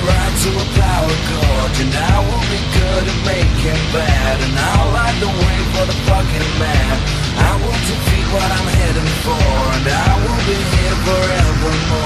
ride to a power chord, and I will be good at making bad, and I'll light the way for the fucking man. I will defeat what I'm heading for, and I will be here forevermore.